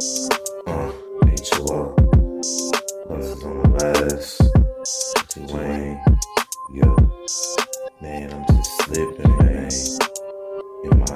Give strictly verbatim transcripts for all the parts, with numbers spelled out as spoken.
Uh, H O R. Buses on the rise. T-Wayne. Yeah. Man, I'm just slipping, man. In my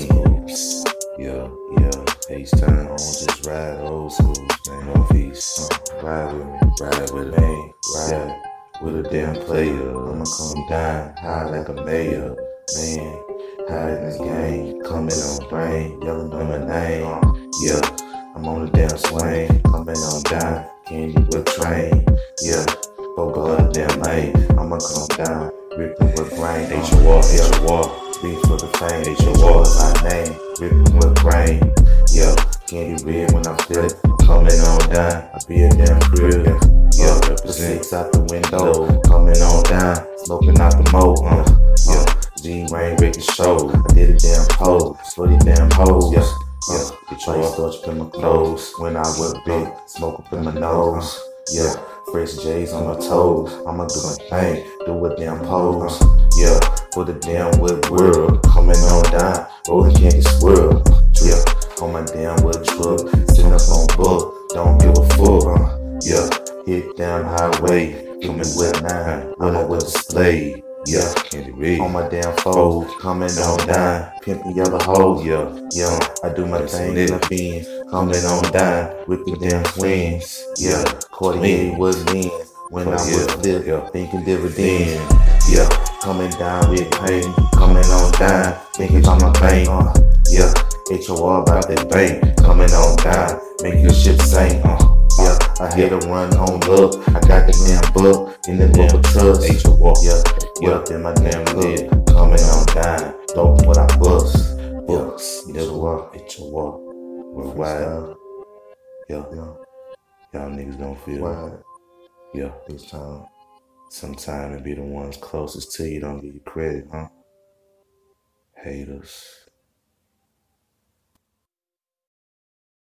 veins. Yeah, yeah. FaceTime on, just ride old schools, man. Northeast. Uh, ride with me. Ride with a man. Ride with a damn player. I'ma come down high like a mayor. Man, high in this game. Coming on brain. Yelling on my name. Uh, yeah. I'm on the damn swing, coming on down, candy with train, yeah, focus on the damn lane, I'ma come down, ripping with grain, H O R, H O R, beat for the fame, H O R is my name, ripping with grain, yeah, candy red when I'm still, I'm coming on down, I be a damn crib, yeah, represent out the window, coming on down, smoking out the mold, uh, yeah, G-Rain, Ricky Show, I did a damn pose, for these damn hoes, yeah. Yeah, get your starch up in my clothes. When I was big, smoke up in my nose. Yeah, fresh J's on my toes. I'ma do my thing, do a damn pose. Yeah, for the damn wood world. Coming on down, rolling candy swirl. Yeah, on my damn wood truck. Sitting up on book, don't give a fuck. Uh, yeah, hit down highway. Coming with nine, when I was displayed. Yeah, candy read on my damn fold, coming on down, pimping yellow hoes, yeah, yeah, I do my thing in the beans, coming on down, with the damn swings, yeah, Cartier was in, when I was there, yeah, thinking dividend, yeah, coming down with pain, coming on down, thinking on my bank, uh, yeah, H O R about that bank, coming on down, make your shit sing, uh, yeah, I hit a run on love, I got the damn book, in the damn trust, H O R, yeah. Yeah, up in my damn lid, coming on down, dope what I bust, books, H O R, H O R, worldwide, yeah, yeah, y'all niggas don't feel, wild. Yeah, this time, sometime it be the ones closest to you don't give you credit, huh, haters.